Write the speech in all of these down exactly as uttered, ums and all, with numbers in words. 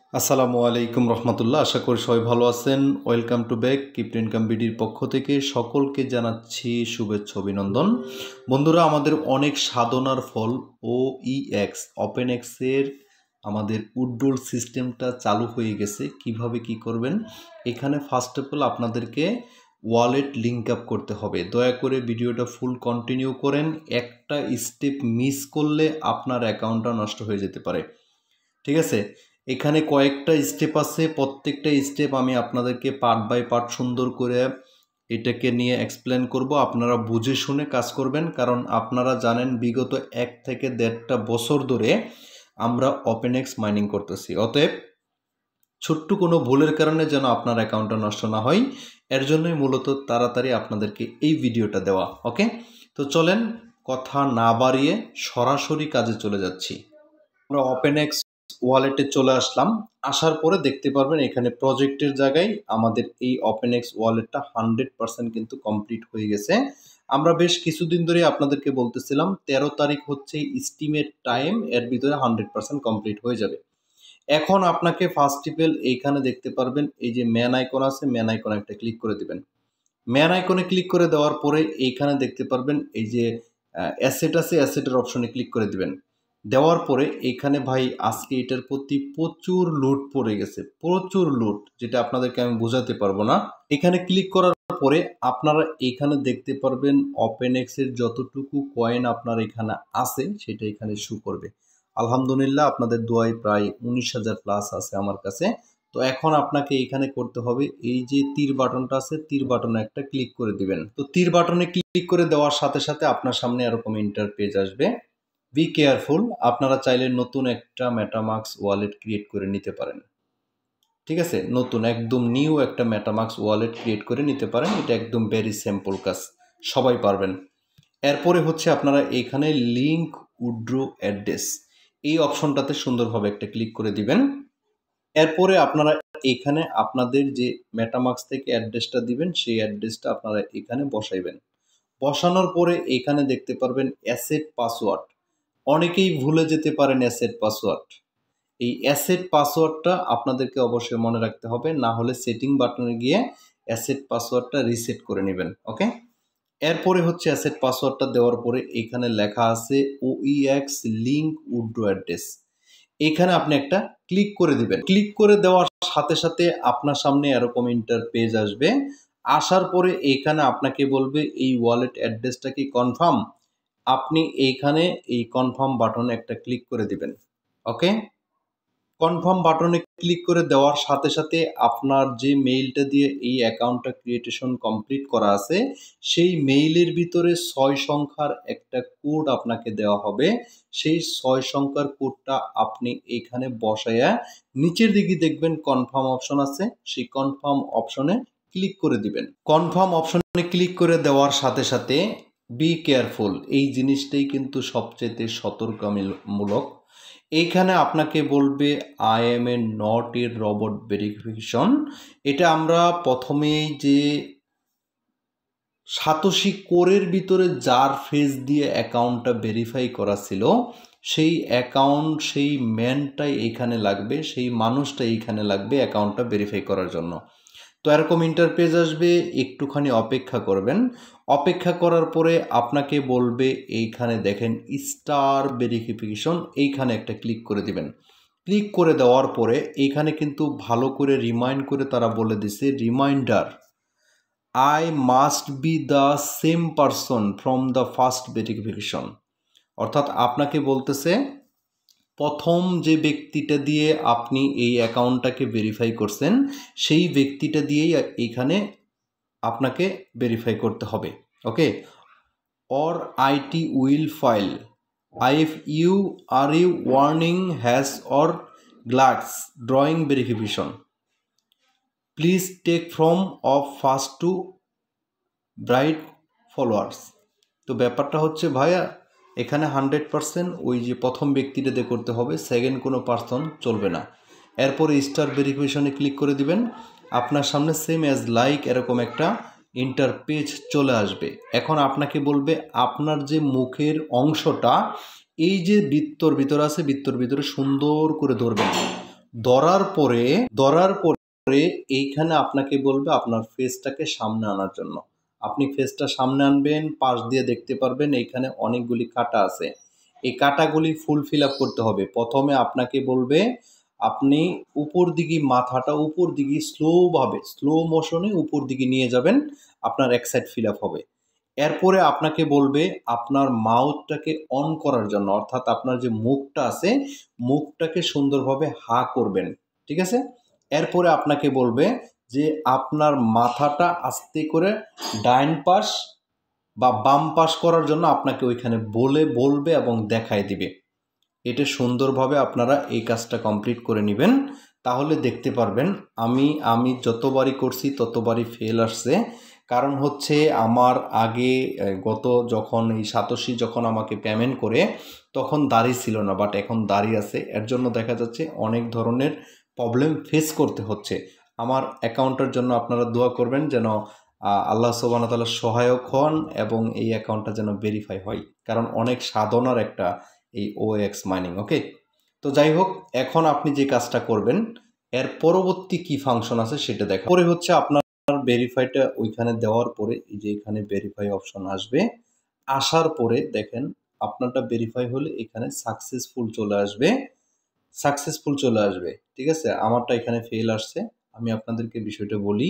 আসসালামু আলাইকুম রহমতুল্লাহ। আশা করি সবাই ভালো আছেন। Welcome to back crypto income বিডির পক্ষ থেকে সকলকে জানাচ্ছি শুভেচ্ছা অভিনন্দন। বন্ধুরা, আমাদের অনেক সাধনার ফল ও ই এক্স ওপেন এক্সের আমাদের উইথড্রল সিস্টেমটা চালু হয়ে গেছে। কিভাবে কি করবেন, এখানে ফার্স্ট অফ অল আপনাদেরকে ওয়ালেট লিঙ্ক আপ করতে হবে। দয়া করে ভিডিওটা ফুল কন্টিনিউ করেন। একটা স্টেপ মিস করলে আপনার অ্যাকাউন্টটা নষ্ট হয়ে যেতে পারে। ঠিক আছে, এখানে কয়েকটা স্টেপ আছে, প্রত্যেকটা স্টেপ আমি আপনাদেরকে পার্ট বাই পার্ট সুন্দর করে এটাকে নিয়ে এক্সপ্লেন করব। আপনারা বুঝে শুনে কাজ করবেন, কারণ আপনারা জানেন বিগত এক থেকে দেড়টা বছর ধরে আমরা ওপেনএক্স মাইনিং করতেছি। অতএব ছোট্ট কোনো ভুলের কারণে যেন আপনার অ্যাকাউন্টটা নষ্ট না হয়, এর জন্যই মূলত তাড়াতাড়ি আপনাদেরকে এই ভিডিওটা দেওয়া। ওকে, তো চলেন কথা না বাড়িয়ে সরাসরি কাজে চলে যাচ্ছি। আমরা ওপেনএক্স ওয়ালেটে চলে আসলাম। আসার পরে দেখতে পারবেন এখানে প্রজেক্টের জায়গায় আমাদের এই ওপেনএক্স ওয়ালেটটা হান্ড্রেড পার্সেন্ট কিন্তু কমপ্লিট হয়ে গেছে। আমরা বেশ কিছুদিন ধরে আপনাদেরকে বলতেছিলাম তেরো তারিখ হচ্ছে এস্টিমেট টাইম, এর ভিতরে হান্ড্রেড পার্সেন্ট কমপ্লিট হয়ে যাবে। এখন আপনাকে ফার্স্ট টিপেল এইখানে দেখতে পারবেন এই যে ম্যান আইকন আছে, ম্যান আইকনে একটা ক্লিক করে দিবেন। ম্যান আইকনে ক্লিক করে দেওয়ার পরে এইখানে দেখতে পারবেন এই যে অ্যাসেট আছে, অ্যাসেটের অপশনে ক্লিক করে দিবেন। দেওয়ার পরে এখানে ভাই আজকে এটার প্রতি প্রচুর লুট পড়ে গেছে, প্রচুর লুট, যেটা আপনাদেরকে আমি বোঝাতে পারবো না। এখানে ক্লিক করার পরে আপনারা এখানে দেখতে পারবেন ওপেনএক্স এর যতটুকু কয়েন আপনার এখানে আছে সেটা এখানে শো করবে। আলহামদুলিল্লাহ, আপনাদের দোয়ায় প্রায় উনিশ হাজার প্লাস আছে আমার কাছে। তো এখন আপনাকে এখানে করতে হবে এই যে তীর বাটনটা আছে, তীর বাটনে একটা ক্লিক করে দিবেন। তো তীর বাটনে ক্লিক করে দেওয়ার সাথে সাথে আপনার সামনে এরকম ইন্টারপেজ আসবে। বি কেয়ারফুল, আপনারা চাইলে নতুন একটা মেটামাস্ক ওয়ালেট ক্রিয়েট করে নিতে পারেন। ঠিক আছে, নতুন একদম নিউ একটা মেটামাস্ক ওয়ালেট ক্রিয়েট করে নিতে পারেন। এটা একদম ভেরি সিম্পল কাজ, সবাই পারবেন। এরপরে হচ্ছে আপনারা এখানে লিঙ্ক উইথড্র অ্যাড্রেস এই অপশনটাতে সুন্দরভাবে একটা ক্লিক করে দিবেন। এরপরে আপনারা এখানে আপনাদের যে মেটামাস্ক থেকে অ্যাড্রেসটা দিবেন সেই অ্যাড্রেসটা আপনারা এখানে বসাইবেন। বসানোর পরে এখানে দেখতে পারবেন অ্যাসেট পাসওয়ার্ড। অনেকেই ভুলে যেতে পারেন অ্যাসেট পাসওয়ার্ড। এই অ্যাসেট পাসওয়ার্ডটা আপনাদেরকে অবশ্যই মনে রাখতে হবে, না হলে সেটিং বাটনে গিয়ে অ্যাসেট পাসওয়ার্ডটা রিসেট করে নেবেন। ওকে, এরপরে হচ্ছে অ্যাসেট পাসওয়ার্ডটা দেওয়ার পরে এখানে লেখা আছে O E X link withdraw address. এখানে আপনি একটা ক্লিক করে দিবেন। ক্লিক করে দেওয়ার সাথে সাথে আপনার সামনে এরকম ইন্টারপেজ আসবে। আসার পরে এখানে আপনাকে বলবে এই ওয়ালেট অ্যাড্রেসটা কি কনফার্ম। আপনি এইখানে এই কনফার্ম বাটনে একটা ক্লিক করে দিবেন। ওকে, কনফার্ম বাটনে ক্লিক করে দেওয়ার সাথে সাথে আপনার যে মেইলটা দিয়ে এই অ্যাকাউন্টটা ক্রিয়েটেশন কমপ্লিট করা আছে সেই মেইলের ভিতরে ছয় সংখ্যার একটা কোড আপনাকে দেওয়া হবে। সেই ছয় সংখ্যার কোডটা আপনি এখানে বসাইয়া নিচের দিকে দেখবেন কনফার্ম অপশন আছে, সেই কনফার্ম অপশনে ক্লিক করে দিবেন। কনফার্ম অপশনে ক্লিক করে দেওয়ার সাথে সাথে বি কেয়ারফুল, এই জিনিসটাই কিন্তু সবচেয়ে সতর্কতামূলক। এইখানে আপনাকে বলবে I am a not a robot verification. এটা আমরা প্রথমেই যে সাতোশি কোরের ভিতরে যার ফেস দিয়ে অ্যাকাউন্টটা ভেরিফাই করা ছিল সেই অ্যাকাউন্ট, সেই ম্যানটাই এইখানে লাগবে, সেই মানুষটা এইখানে লাগবে অ্যাকাউন্টটা ভেরিফাই করার জন্য। তো এরকম ইন্টারপেজ আসবে, একটুখানি অপেক্ষা করবেন। অপেক্ষা করার পরে আপনাকে বলবে এইখানে দেখেন স্টার ভেরিফিকেশন, এইখানে একটা ক্লিক করে দিবেন। ক্লিক করে দেওয়ার পরে এইখানে কিন্তু ভালো করে রিমাইন্ড করে তারা বলে দিছে reminder I must be the same person from the first verification. অর্থাৎ আপনাকে বলতেছে প্রথম যে ব্যক্তিটা দিয়ে আপনি এই অ্যাকাউন্টটাকে ভেরিফাই করছেন সেই ব্যক্তিটা দিয়েই এইখানে আপনাকে ভেরিফাই করতে হবে। Okay, or it will fail if you are you warning has or গ্লাক্স drawing verification please take from of first to bright followers. তো ব্যাপারটা হচ্ছে ভাইয়া এখানে হান্ড্রেড পারসেন্ট ওই যে প্রথম ব্যক্তিটা দিয়ে করতে হবে, সেকেন্ড কোনো পার্সন চলবে না। এরপরে স্টার ভেরিফিকেশনে ক্লিক করে দিবেন। আপনার সামনে সেম অ্যাজ লাইক এরকম একটা ইন্টারপেজ চলে আসবে। এখন আপনাকে বলবে আপনার যে মুখের অংশটা এই যে বৃত্তর ভিতরে আছে, বৃত্তর ভিতরে সুন্দর করে ধরবেন। ধরার পরে ধরার পরে এইখানে আপনাকে বলবে আপনার ফেসটাকে সামনে আনার জন্য। আপনি ফেসটা সামনে আনবেন, পাশ দিয়ে দেখতে পারবেন এইখানে অনেকগুলি কাটা আছে। এই কাটাগুলি ফুল ফিল আপ করতে হবে। প্রথমে আপনাকে বলবে আপনি উপর দিকে মাথাটা উপর দিকে স্লোভাবে স্লো মোশনে উপর দিকে নিয়ে যাবেন, আপনার এক সাইড ফিল আপ হবে। এরপরে আপনাকে বলবে আপনার মাউথটাকে অন করার জন্য, অর্থাৎ আপনার যে মুখটা আছে মুখটাকে সুন্দরভাবে হা করবেন, ঠিক আছে। এরপরে আপনাকে বলবে যে আপনার মাথাটা আস্তে করে ডাইন পাশ বা বাম পাশ করার জন্য আপনাকে ওইখানে বলে বলবে এবং দেখায় দিবে। এটা সুন্দরভাবে আপনারা এই কাজটা কমপ্লিট করে নেবেন, তাহলে দেখতে পারবেন। আমি আমি যতবারই করছি ততবারই ফেল আসছে। কারণ হচ্ছে আমার আগে গত যখন এই সাতোশি যখন আমাকে পেমেন্ট করে তখন দাড়ি ছিল না, বাট এখন দাড়ি আছে। এর জন্য দেখা যাচ্ছে অনেক ধরনের প্রবলেম ফেস করতে হচ্ছে। আমার অ্যাকাউন্টের জন্য আপনারা দোয়া করবেন যেন আল্লাহ সুবহানাহু ওয়া তাআলা সহায়ক হন এবং এই অ্যাকাউন্টটা যেন ভেরিফাই হয়, কারণ অনেক সাধনার একটা এই ওএক্স মাইনিং। ওকে, তো যাই হোক, এখন আপনি যে কাজটা করবেন এর পরবর্তী কি ফাংশন আছে সেটা দেখা। পরে হচ্ছে আপনার ভেরিফাইটা ওইখানে দেওয়ার পরে এই যে এখানে ভেরিফাই অপশন আসবে। আসার পরে দেখেন আপনারটা ভেরিফাই হলে এখানে সাকসেসফুল চলে আসবে, সাকসেসফুল চলে আসবে ঠিক আছে। আমারটা এখানে ফেল আসছে। আমি আপনাদেরকে বিষয়টা বলি,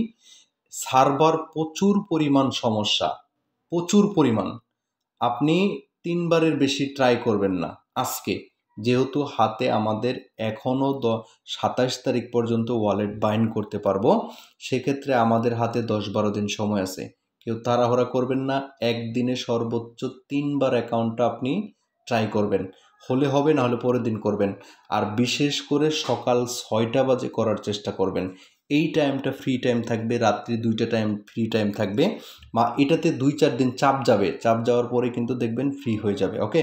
সার্ভার প্রচুর পরিমাণ সমস্যা, প্রচুর পরিমাণ। আপনি তিনবারের বেশি ট্রাই করবেন না আজকে, যেহেতু হাতে আমাদের এখনও দ সাতাশ তারিখ পর্যন্ত ওয়ালেট বাইন্ড করতে পারবো, সেক্ষেত্রে আমাদের হাতে দশ বারো দিন সময় আছে। কেউ তাড়াহুড়া করবেন না, একদিনে সর্বোচ্চ তিনবার অ্যাকাউন্টটা আপনি ট্রাই করবেন, হলে হবে, না হলে পরের দিন করবেন। আর বিশেষ করে সকাল ছয়টা বাজে করার চেষ্টা করবেন। এই টাইমটা ফ্রি টাইম থাকবে, রাত্রি দুইটা টাইম ফ্রি টাইম থাকবে, বা এটাতে দুই চার দিন চাপ যাবে, চাপ যাওয়ার পরে কিন্তু দেখবেন ফ্রি হয়ে যাবে। ওকে,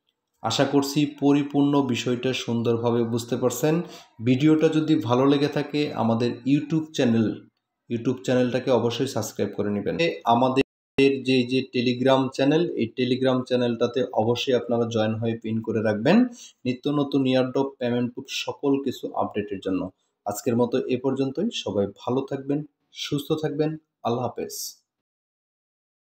আশা করছি পরিপূর্ণ বিষয়টা সুন্দরভাবে বুঝতে পারছেন। ভিডিওটা যদি ভালো লেগে থাকে আমাদের ইউটিউব চ্যানেল ইউটিউব চ্যানেলটাকে অবশ্যই সাবস্ক্রাইব করে নেবেন। আমাদের যে যে টেলিগ্রাম চ্যানেল, এই টেলিগ্রাম চ্যানেলটাতে অবশ্যই আপনারা জয়েন হয়ে পিন করে রাখবেন নিত্য নতুন এয়ারড্রপ পেমেন্ট সকল কিছু আপডেটের জন্য। আজকের মতো এ পর্যন্তই। সবাই ভালো থাকবেন, সুস্থ থাকবেন। আল্লাহ হাফেজ।